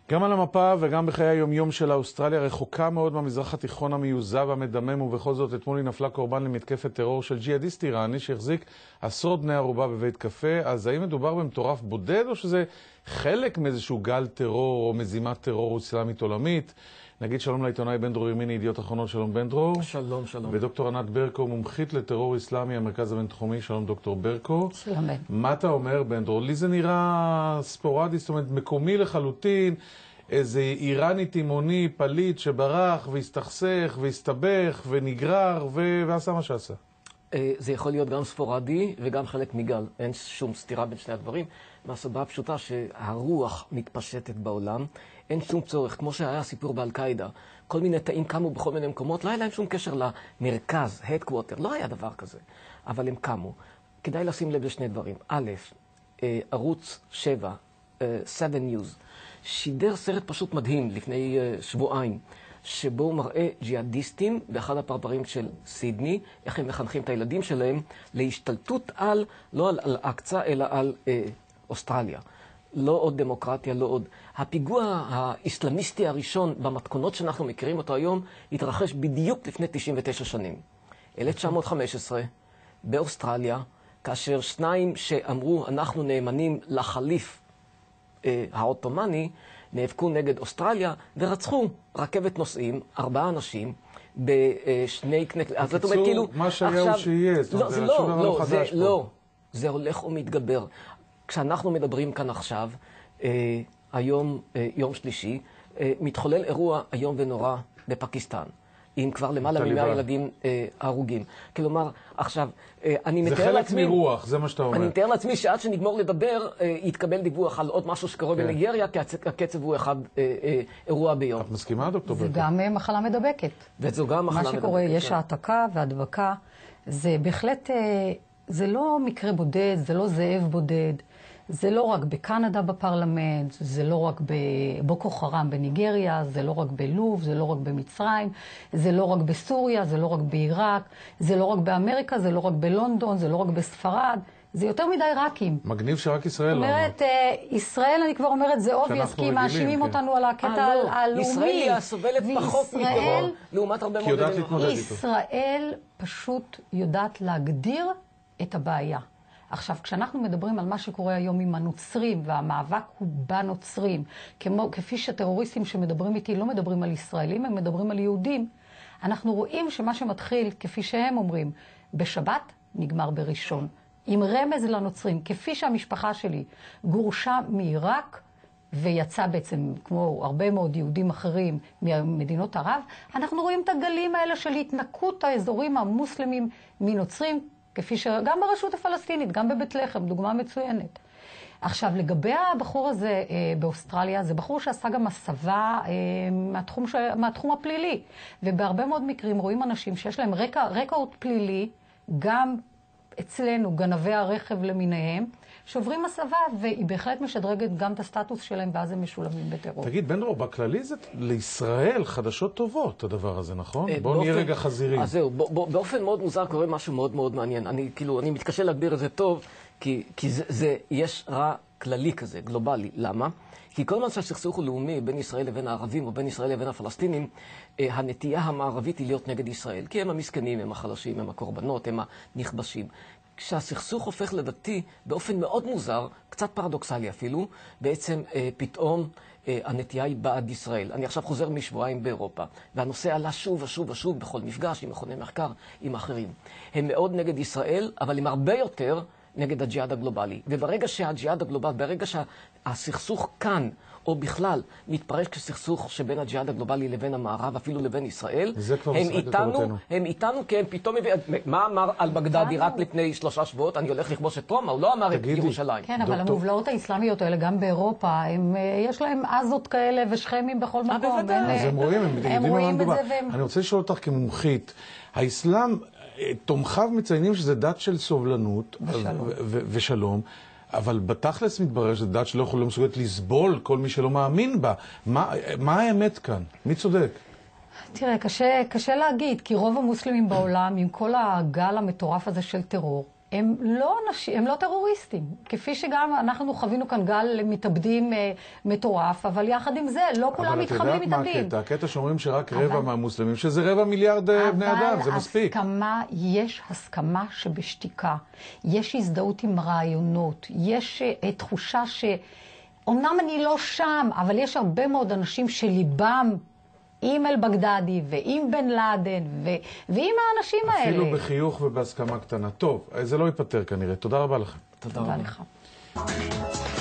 גם על המפה וגם בחיי היומיום של אוסטרליה, רחוקה מאוד מהמזרח התיכון המיוזע והמדמם, ובכל זאת אתמול היא נפלה קורבן למתקפת טרור של ג'יהאדיסט איראני שהחזיק עשרות בני ערובה בבית קפה. אז האם מדובר במטורף בודד או שזה חלק מאיזשהו גל טרור או מזימת טרור אסלאמית עולמית? נגיד שלום לעיתונאי בן דרור ירמיני, ידיעות אחרונות. שלום בן דרור. שלום, שלום. ודוקטור ענת ברקו, מומחית לטרור אסלאמי, המרכז הבינתחומי. שלום דוקטור ברקו. שלום בן. מה אתה אומר בן דרור? לי זה נראה ספורדי, זאת אומרת מקומי לחלוטין, איזה איראני תימוני פליט שברח והסתכסך והסתבך ונגרר ועשה מה שעשה. זה יכול להיות גם ספורדי וגם חלק מגל. אין שום סתירה בין שני הדברים. מהסיבה הפשוטה שהרוח מתפשטת בעולם. אין שום צורך, כמו שהיה הסיפור באל-קאידה. כל מיני תאים קמו בכל מיני מקומות, לא היה להם שום קשר למרכז, headquarter, לא היה דבר כזה. אבל הם קמו. כדאי לשים לב לשני דברים. א', ערוץ 7, 7 News, שידר סרט פשוט מדהים לפני שבועיים, שבו הוא מראה ג'יהאדיסטים באחד הפרברים של סידני, איך הם מחנכים את הילדים שלהם להשתלטות על, לא על אל-אקצה, אלא על אוסטרליה. לא עוד דמוקרטיה, לא עוד. הפיגוע האסלאמיסטי הראשון במתכונות שאנחנו מכירים אותו היום, התרחש בדיוק לפני 99 שנים. 1915, באוסטרליה, כאשר שניים שאמרו אנחנו נאמנים לחליף העות'מאני, נאבקו נגד אוסטרליה ורצחו רכבת נוסעים, 4 אנשים, בשני כנסת. אז זאת אומרת, כאילו, מה שהיה הוא שיהיה, זה הולך ומתגבר. כשאנחנו מדברים כאן עכשיו, היום, יום שלישי, מתחולל אירוע היום ונורא בפקיסטן, עם כבר למעלה מ100 ילדים הרוגים. כלומר, עכשיו, אני מתאר לעצמי... זה חלק מרוח, זה מה שאתה אומר. אני מתאר לעצמי שעד שנגמור לדבר, יתקבל דיווח על עוד משהו שקורה בניגריה, כי הקצב הוא אחד אירוע ביום. את מסכימה, דוקטור ברקו? זה גם מחלה מדבקת. וזו גם מחלה מדבקת. מה שקורה, יש העתקה והדבקה. זה בהחלט, זה לא מקרה בודד, זה לא זאב בודד. זה לא רק בקנדה בפרלמנט, זה לא רק בבוקו חרם בניגריה, זה לא רק בלוב, זה לא רק במצרים, זה לא רק בסוריה, זה לא רק בעיראק, זה לא רק באמריקה, זה לא רק בלונדון, זה לא רק בספרד, זה יותר מדי ראקים. מגניב שרק ישראל לא. זאת אומרת, ישראל, אני כבר אומרת, זה obvious, כי מאשימים אותנו על הקטע הלאומי. ישראל סובלת פחות מטרור, לעומת הרבה מאוד מדינות. ישראל פשוט יודעת להגדיר את הבעיה. עכשיו, כשאנחנו מדברים על מה שקורה היום עם הנוצרים, והמאבק הוא בנוצרים, כפי שטרוריסטים שמדברים איתי לא מדברים על ישראלים, הם מדברים על יהודים, אנחנו רואים שמה שמתחיל, כפי שהם אומרים, בשבת נגמר בראשון. עם רמז לנוצרים, כפי שהמשפחה שלי גורשה מעיראק, ויצא בעצם, כמו הרבה מאוד יהודים אחרים ממדינות ערב, אנחנו רואים את הגלים האלה של התנקות האזורים המוסלמים מנוצרים, כפי שגם ברשות הפלסטינית, גם בבית לחם, דוגמה מצוינת. עכשיו, לגבי הבחור הזה באוסטרליה, זה בחור שעשה גם הסבה מהתחום הפלילי. ובהרבה מאוד מקרים רואים אנשים שיש להם רקורד פלילי, גם אצלנו, גנבי הרכב למיניהם, שעוברים הסבה, והיא בהחלט משדרגת גם את הסטטוס שלהם, ואז הם משולבים בטרור. תגיד, בן דרור, בכללי זה לישראל חדשות טובות, הדבר הזה, נכון? בואו נהיה רגע חזירים. אז זהו, באופן מאוד מוזר קורה משהו מאוד מאוד מעניין. אני מתקשה להגדיר את זה טוב, כי יש רע כללי כזה, גלובלי. למה? כי כל מה שהסכסוך הוא לאומי בין ישראל לבין הערבים, או בין ישראל לבין הפלסטינים, הנטייה המערבית היא להיות נגד ישראל. כי הם המסכנים, הם החלשים, הם הקורבנות, הם הנכבשים. כשהסכסוך הופך לדתי, באופן מאוד מוזר, קצת פרדוקסלי אפילו, בעצם פתאום הנטייה היא בעד ישראל. אני עכשיו חוזר משבועיים באירופה, והנושא עלה שוב ושוב ושוב בכל מפגש עם מכוני מחקר, עם אחרים. הם מאוד נגד ישראל, אבל הם הרבה יותר נגד הג'יהאד הגלובלי. וברגע שהג'יהאד הגלובלי, ברגע שהסכסוך כאן, או בכלל, מתפרש כסכסוך שבין הג'יהאד הגלובלי לבין המערב, אפילו לבין ישראל, הם איתנו, כי הם פתאום... מה אמר על בגדד רק לפני 3 שבועות? אני הולך לכבוש את רומא, הוא לא אמר את ירושלים. כן, אבל המובלעות האסלאמיות האלה, גם באירופה, יש להם עזות כאלה ושכמים בכל מקום. אז הם רואים, הם יודעים מה מדובר. אני רוצה לשאול אותך כמומחית, האסלאם, תומכיו מציינים שזה דת של סובלנות ושלום, אבל בתכלס מתברר שזו דת שלא יכולה מסוגלת לסבול כל מי שלא מאמין בה. מה האמת כאן? מי צודק? תראה, קשה להגיד, כי רוב המוסלמים בעולם, עם כל הגל המטורף הזה של טרור, הם לא טרוריסטים, כפי שגם אנחנו חווינו כאן גל מתאבדים מטורף, אבל יחד עם זה, לא כולם מתחבלים מתאבדים. אבל את יודעת מה הקטע? הקטע שאומרים שרק רבע מהמוסלמים, שזה 250 מיליון בני אדם, זה מספיק. אבל יש הסכמה שבשתיקה, יש הזדהות עם רעיונות, יש תחושה אומנם אני לא שם, אבל יש הרבה מאוד אנשים שליבם עם אל-בגדדי ועם בן לאדן ועם האנשים האלה. אפילו בחיוך ובהסכמה קטנה. טוב, זה לא ייפטר כנראה. תודה רבה לכם. תודה רבה לך.